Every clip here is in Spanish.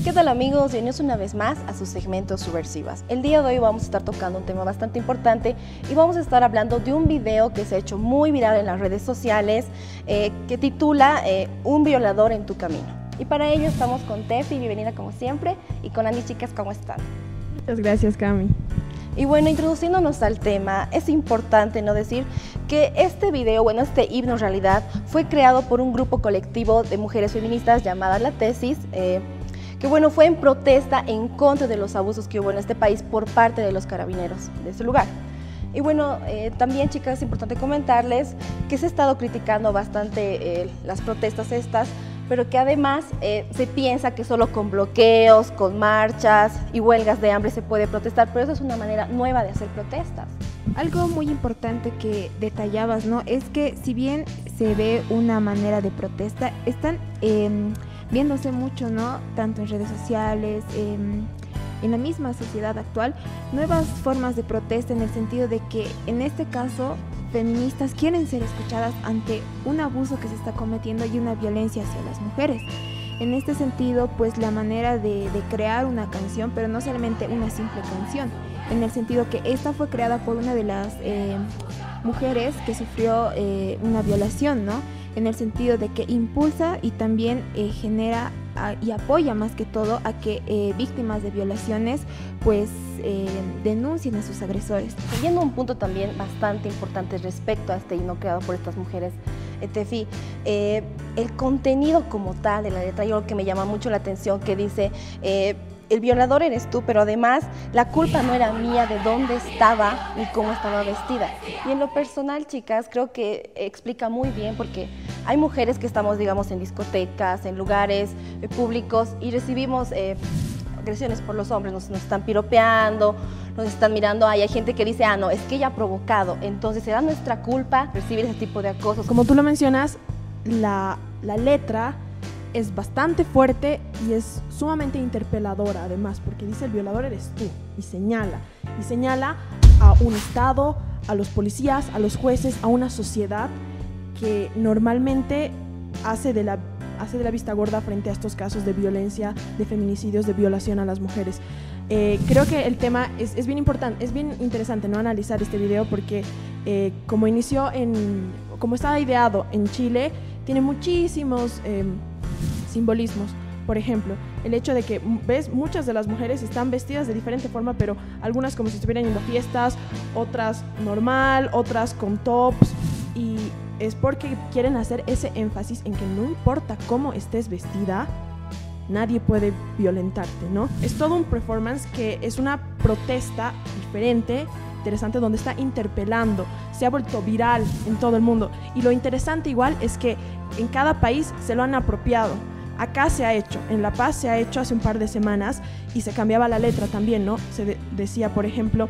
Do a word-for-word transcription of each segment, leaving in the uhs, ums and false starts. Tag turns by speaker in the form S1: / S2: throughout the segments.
S1: ¿Qué tal amigos? Bienvenidos una vez más a su segmento Subversivas. El día de hoy vamos a estar tocando un tema bastante importante y vamos a estar hablando de un video que se ha hecho muy viral en las redes sociales eh, que titula eh, Un violador en tu camino. Y para ello estamos con Tefi, bienvenida como siempre, y con Andy. Chicas, ¿cómo están?
S2: Muchas gracias, Cami.
S1: Y bueno, introduciéndonos al tema, es importante no decir que este video, bueno, este himno en realidad fue creado por un grupo colectivo de mujeres feministas llamada La Tesis, eh, que bueno, fue en protesta en contra de los abusos que hubo en este país por parte de los carabineros de ese lugar. Y bueno, eh, también, chicas, es importante comentarles que se ha estado criticando bastante eh, las protestas estas, pero que además eh, se piensa que solo con bloqueos, con marchas y huelgas de hambre se puede protestar, pero eso es una manera nueva de hacer protestas.
S3: Algo muy importante que detallabas, ¿no? Es que si bien se ve una manera de protesta, están eh, viéndose mucho, ¿no? Tanto en redes sociales, eh, en la misma sociedad actual, nuevas formas de protesta en el sentido de que en este caso feministas quieren ser escuchadas ante un abuso que se está cometiendo y una violencia hacia las mujeres. En este sentido, pues la manera de, de crear una canción, pero no solamente una simple canción, en el sentido que esta fue creada por una de las eh, mujeres que sufrió eh, una violación, ¿no? En el sentido de que impulsa y también eh, genera a, y apoya más que todo a que eh, víctimas de violaciones pues eh, denuncien a sus agresores.
S1: Siguiendo un punto también bastante importante respecto a este himno creado por estas mujeres, eh, Tefi, eh, el contenido como tal de la letra, yo lo que me llama mucho la atención, que dice eh, el violador eres tú, pero además la culpa no era mía de dónde estaba ni cómo estaba vestida. Y en lo personal, chicas, creo que explica muy bien, porque hay mujeres que estamos, digamos, en discotecas, en lugares eh, públicos y recibimos eh, agresiones por los hombres, nos, nos están piropeando, nos están mirando, ahí hay gente que dice, ah, no, es que ella ha provocado, entonces será nuestra culpa recibir ese tipo de acosos.
S2: Como tú lo mencionas, la, la letra es bastante fuerte y es sumamente interpeladora además, porque dice el violador eres tú y señala, y señala a un Estado, a los policías, a los jueces, a una sociedad que normalmente hace de la, hace de la vista gorda frente a estos casos de violencia, de feminicidios, de violación a las mujeres. Eh, creo que el tema es, es bien importante, es bien interesante, ¿no?, analizar este video porque eh, como inició en, como estaba ideado en Chile, tiene muchísimos eh, simbolismos. Por ejemplo, el hecho de que, ves, muchas de las mujeres están vestidas de diferente forma, pero algunas como si estuvieran yendo a fiestas, otras normal, otras con tops, y es porque quieren hacer ese énfasis en que no importa cómo estés vestida, nadie puede violentarte, ¿no? Es todo un performance que es una protesta diferente, interesante, donde está interpelando, se ha vuelto viral en todo el mundo. Y lo interesante igual es que en cada país se lo han apropiado. Acá se ha hecho, en La Paz se ha hecho hace un par de semanas y se cambiaba la letra también, ¿no? Se de- decía, por ejemplo,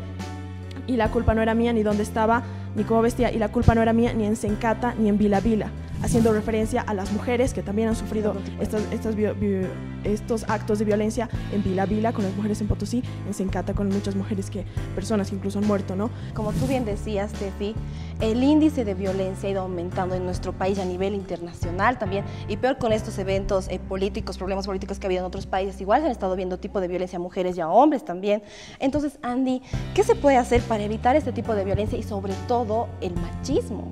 S2: y la culpa no era mía ni dónde estaba, ni cómo vestía, y la culpa no era mía ni en Sencata ni en Vila Vila, haciendo referencia a las mujeres que también han sufrido estos, estos, bio, bio, estos actos de violencia en Vila Vila, con las mujeres en Potosí, en Sencata con muchas mujeres, que personas que incluso han muerto, ¿no?
S1: Como tú bien decías, Tefi, el índice de violencia ha ido aumentando en nuestro país a nivel internacional también, y peor con estos eventos eh, políticos, problemas políticos que ha habido en otros países, igual se han estado viendo tipo de violencia a mujeres y a hombres también. Entonces, Andy, ¿qué se puede hacer para evitar este tipo de violencia y sobre todo el machismo?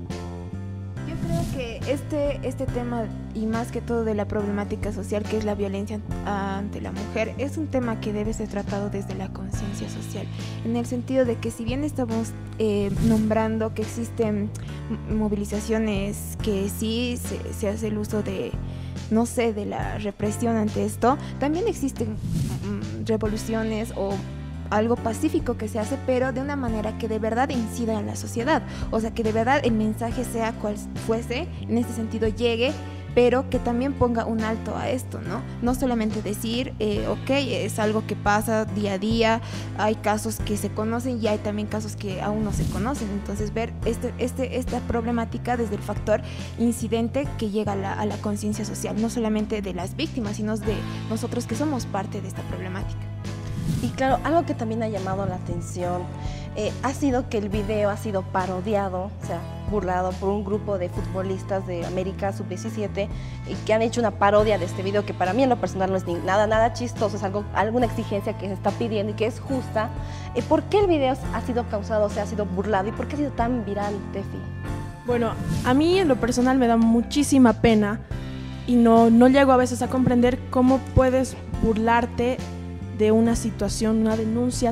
S3: Yo creo que este, este tema, y más que todo de la problemática social que es la violencia ante la mujer, es un tema que debe ser tratado desde la conciencia social, en el sentido de que si bien estamos eh, nombrando que existen movilizaciones que sí se, se hace el uso de, no sé, de la represión ante esto, también existen mm, revoluciones o algo pacífico que se hace, pero de una manera que de verdad incida en la sociedad, o sea, que de verdad el mensaje, sea cual fuese, en este sentido llegue, pero que también ponga un alto a esto, ¿no? No solamente decir, eh, ok, es algo que pasa día a día, hay casos que se conocen y hay también casos que aún no se conocen, entonces ver este, este, esta problemática desde el factor incidente que llega a la, a la conciencia social, no solamente de las víctimas, sino de nosotros que somos parte de esta problemática.
S1: Y claro, algo que también ha llamado la atención eh, ha sido que el video ha sido parodiado, o sea, burlado por un grupo de futbolistas de América sub diecisiete y que han hecho una parodia de este video que para mí en lo personal no es ni nada, nada chistoso, es algo, alguna exigencia que se está pidiendo y que es justa. Eh, ¿Por qué el video ha sido causado, o sea, ha sido burlado y por qué ha sido tan viral, Tefi?
S2: Bueno, a mí en lo personal me da muchísima pena y no, no llego a veces a comprender cómo puedes burlarte de una situación, una denuncia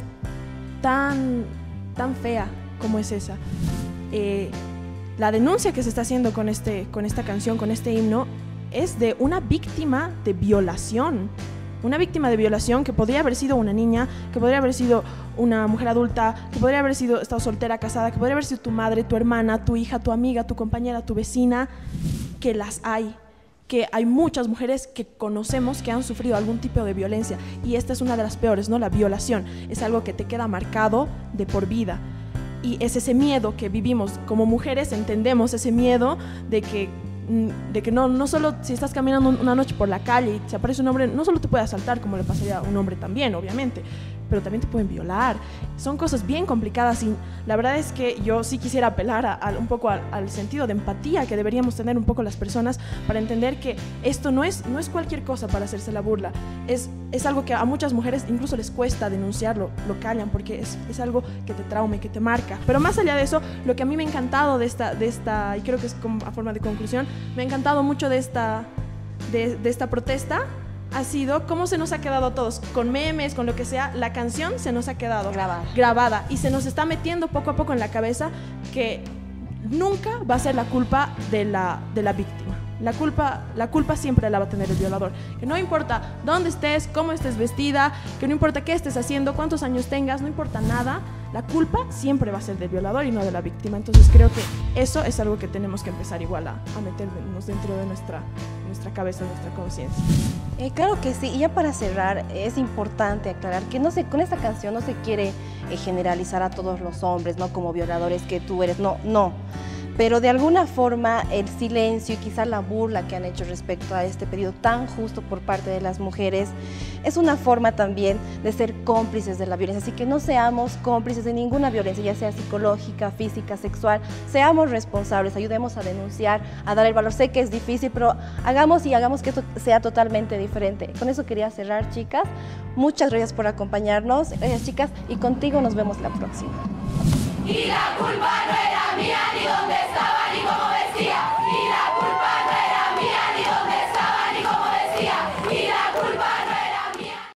S2: tan, tan fea como es esa. Eh, la denuncia que se está haciendo con, este, con esta canción, con este himno, es de una víctima de violación. Una víctima de violación que podría haber sido una niña, que podría haber sido una mujer adulta, que podría haber sido estado soltera, casada, que podría haber sido tu madre, tu hermana, tu hija, tu amiga, tu compañera, tu vecina, que las hay. Que hay muchas mujeres que conocemos que han sufrido algún tipo de violencia y esta es una de las peores, ¿no? La violación es algo que te queda marcado de por vida y es ese miedo que vivimos como mujeres, entendemos ese miedo de que, de que no, no solo si estás caminando una noche por la calle y se aparece un hombre, no solo te puede asaltar como le pasaría a un hombre también, obviamente, pero también te pueden violar. Son cosas bien complicadas y la verdad es que yo sí quisiera apelar a, a, un poco al, al sentido de empatía que deberíamos tener un poco las personas para entender que esto no es, no es cualquier cosa para hacerse la burla. Es, es algo que a muchas mujeres incluso les cuesta denunciarlo, lo callan porque es, es algo que te trauma y que te marca. Pero más allá de eso, lo que a mí me ha encantado de esta, de esta y creo que es como a forma de conclusión, me ha encantado mucho de esta, de, de esta protesta ha sido cómo se nos ha quedado a todos, con memes, con lo que sea, la canción se nos ha quedado
S1: grabada.
S2: grabada y se nos está metiendo poco a poco en la cabeza que nunca va a ser la culpa de la, de la víctima. La culpa, la culpa siempre la va a tener el violador. Que no importa dónde estés, cómo estés vestida, que no importa qué estés haciendo, cuántos años tengas, no importa nada, la culpa siempre va a ser del violador y no de la víctima. Entonces creo que eso es algo que tenemos que empezar igual a, a meternos dentro de nuestra, nuestra cabeza, nuestra conciencia.
S1: Eh, claro que sí, y ya para cerrar es importante aclarar que no se, con esta canción no se quiere eh, generalizar a todos los hombres, no como violadores que tú eres, no, no. Pero de alguna forma el silencio y quizá la burla que han hecho respecto a este pedido tan justo por parte de las mujeres es una forma también de ser cómplices de la violencia. Así que no seamos cómplices de ninguna violencia, ya sea psicológica, física, sexual. Seamos responsables, ayudemos a denunciar, a dar el valor. Sé que es difícil, pero hagamos y hagamos que esto sea totalmente diferente. Con eso quería cerrar, chicas. Muchas gracias por acompañarnos. Gracias, chicas, y contigo nos vemos la próxima.
S4: Y la culpa no era mía ni donde